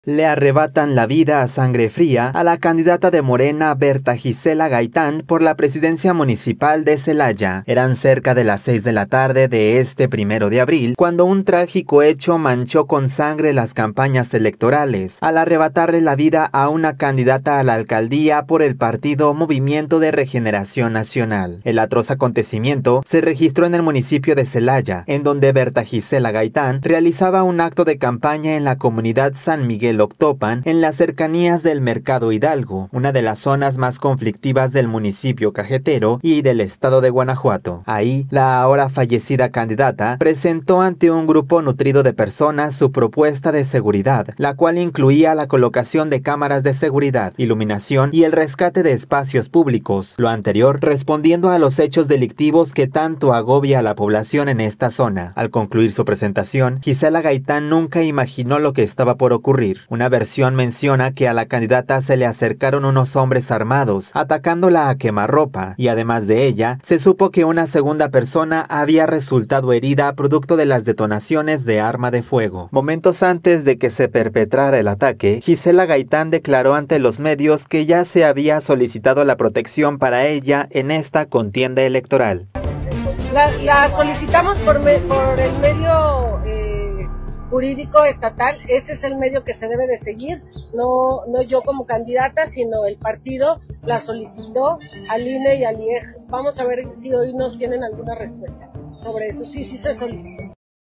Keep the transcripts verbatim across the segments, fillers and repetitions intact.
Le arrebatan la vida a sangre fría a la candidata de Morena Berta Gisela Gaitán por la presidencia municipal de Celaya. Eran cerca de las seis de la tarde de este primero de abril, cuando un trágico hecho manchó con sangre las campañas electorales, al arrebatarle la vida a una candidata a la alcaldía por el partido Movimiento de Regeneración Nacional. El atroz acontecimiento se registró en el municipio de Celaya, en donde Berta Gisela Gaitán realizaba un acto de campaña en la comunidad San Miguel Octopan, en las cercanías del Mercado Hidalgo, una de las zonas más conflictivas del municipio cajetero y del estado de Guanajuato. Ahí, la ahora fallecida candidata presentó ante un grupo nutrido de personas su propuesta de seguridad, la cual incluía la colocación de cámaras de seguridad, iluminación y el rescate de espacios públicos, lo anterior respondiendo a los hechos delictivos que tanto agobia a la población en esta zona. Al concluir su presentación, Gisela Gaitán nunca imaginó lo que estaba por ocurrir. Una versión menciona que a la candidata se le acercaron unos hombres armados, atacándola a quemarropa, y además de ella, se supo que una segunda persona había resultado herida producto de las detonaciones de arma de fuego. Momentos antes de que se perpetrara el ataque, Gisela Gaitán declaró ante los medios que ya se había solicitado la protección para ella en esta contienda electoral. La, la solicitamos por, me, por el medio eh, jurídico estatal. Ese es el medio que se debe de seguir, no, no yo como candidata, sino el partido la solicitó al I N E y al I E G. Vamos a ver si hoy nos tienen alguna respuesta sobre eso. Sí, sí se solicitó.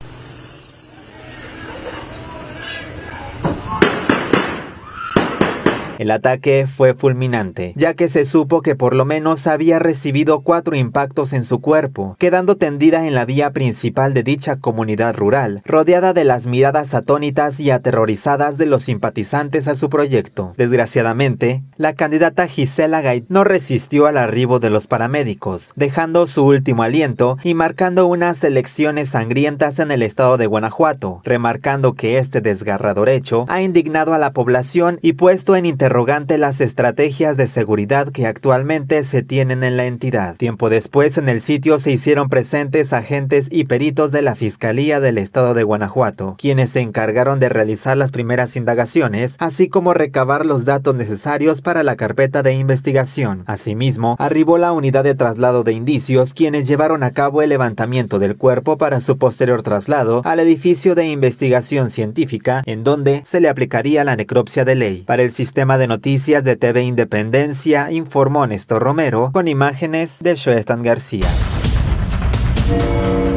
El ataque fue fulminante, ya que se supo que por lo menos había recibido cuatro impactos en su cuerpo, quedando tendida en la vía principal de dicha comunidad rural, rodeada de las miradas atónitas y aterrorizadas de los simpatizantes a su proyecto. Desgraciadamente, la candidata Gisela Gaitán no resistió al arribo de los paramédicos, dejando su último aliento y marcando unas elecciones sangrientas en el estado de Guanajuato, remarcando que este desgarrador hecho ha indignado a la población y puesto en interrogante interrogante las estrategias de seguridad que actualmente se tienen en la entidad. Tiempo después, en el sitio se hicieron presentes agentes y peritos de la Fiscalía del Estado de Guanajuato, quienes se encargaron de realizar las primeras indagaciones, así como recabar los datos necesarios para la carpeta de investigación. Asimismo, arribó la unidad de traslado de indicios, quienes llevaron a cabo el levantamiento del cuerpo para su posterior traslado al edificio de investigación científica, en donde se le aplicaría la necropsia de ley. Para el sistema de noticias de T V Independencia, informó Néstor Romero, con imágenes de Joestan García.